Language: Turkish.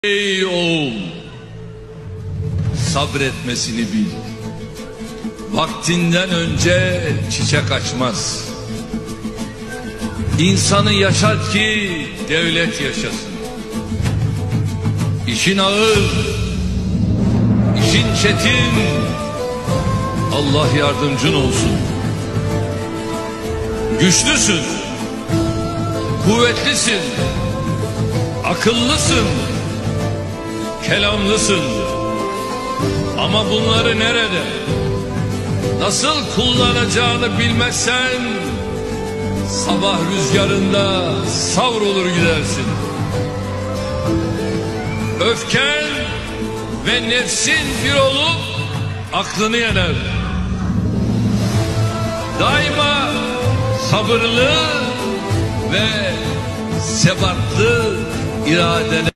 Ey oğul, sabretmesini bil. Vaktinden önce çiçek açmaz. İnsanı yaşat ki devlet yaşasın. İşin ağır, işin çetin, Allah yardımcın olsun. Güçlüsün, kuvvetlisin, akıllısın, kelamlısın. Ama bunları nerede, nasıl kullanacağını bilmezsen sabah rüzgarında savrulur gidersin. Öfken ve nefsin bir olup aklını yener. Daima sabırlı ve sebatlı iradene